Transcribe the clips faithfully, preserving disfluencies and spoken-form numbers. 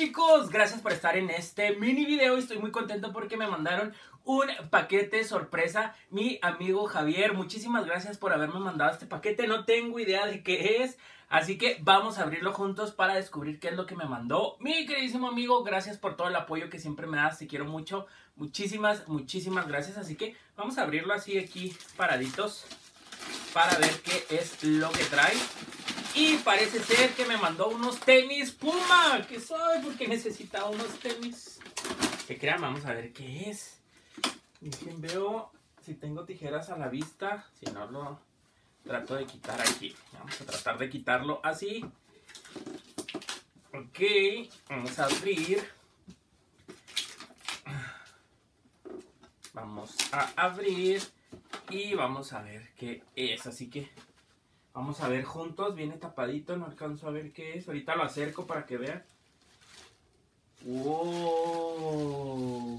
chicos, gracias por estar en este mini video. Estoy muy contento porque me mandaron un paquete sorpresa mi amigo Javier. Muchísimas gracias por haberme mandado este paquete. No tengo idea de qué es, así que vamos a abrirlo juntos para descubrir qué es lo que me mandó mi queridísimo amigo. Gracias por todo el apoyo que siempre me das, te quiero mucho. Muchísimas, muchísimas gracias. Así que vamos a abrirlo así aquí paraditos para ver qué es lo que trae. Y parece ser que me mandó unos tenis Puma, que soy porque necesitaba unos tenis. Que crean, vamos a ver qué es. Miren, veo si tengo tijeras a la vista. Si no, lo trato de quitar aquí. Vamos a tratar de quitarlo así. Ok, vamos a abrir. Vamos a abrir y vamos a ver qué es. Así que vamos a ver juntos. Viene tapadito, no alcanzo a ver qué es. Ahorita lo acerco para que vean. ¡Wow!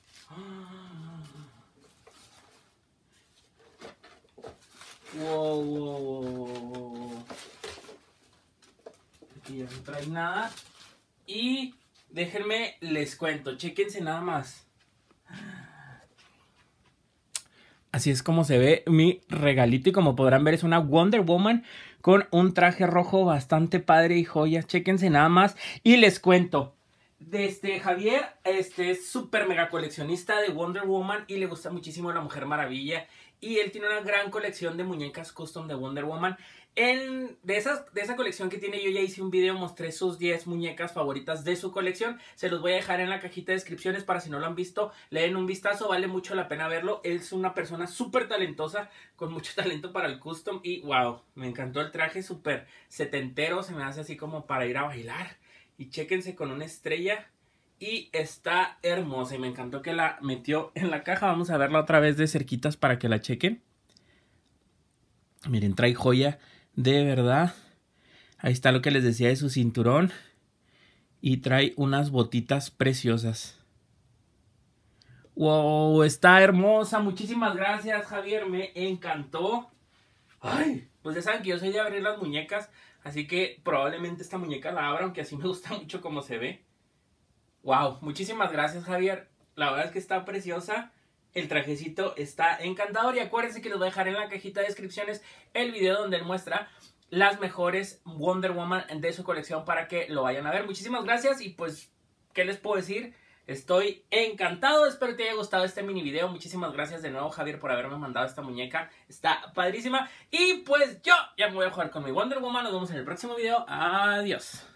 ¡Wow, wow, wow! Aquí ya no trae nada. Y déjenme les cuento. Chéquense nada más. Así es como se ve mi regalito y como podrán ver es una Wonder Woman con un traje rojo bastante padre y joyas. Chéquense nada más y les cuento. Desde Javier este, es súper mega coleccionista de Wonder Woman y le gusta muchísimo la Mujer Maravilla. Y él tiene una gran colección de muñecas custom de Wonder Woman. En, de, esas, de esa colección que tiene yo ya hice un video, mostré sus diez muñecas favoritas de su colección. Se los voy a dejar en la cajita de descripciones para si no lo han visto, le den un vistazo, vale mucho la pena verlo. Él es una persona súper talentosa, con mucho talento para el custom y wow, me encantó el traje súper setentero, se me hace así como para ir a bailar. Y chéquense con una estrella y está hermosa y me encantó que la metió en la caja. Vamos a verla otra vez de cerquitas para que la chequen. Miren, trae joya de verdad. Ahí está lo que les decía de su cinturón. Y trae unas botitas preciosas. ¡Wow! Está hermosa. Muchísimas gracias, Javier. Me encantó. ¡Ay! Pues ya saben que yo soy de abrir las muñecas. Así que probablemente esta muñeca la abra, aunque así me gusta mucho como se ve. ¡Wow! Muchísimas gracias, Javier. La verdad es que está preciosa. El trajecito está encantador. Y acuérdense que les voy a dejar en la cajita de descripciones el video donde él muestra las mejores Wonder Woman de su colección para que lo vayan a ver. Muchísimas gracias y pues, ¿qué les puedo decir? Estoy encantado, espero que te haya gustado este mini video. Muchísimas gracias de nuevo, Javier, por haberme mandado esta muñeca. Está padrísima. Y pues yo ya me voy a jugar con mi Wonder Woman. Nos vemos en el próximo video. Adiós.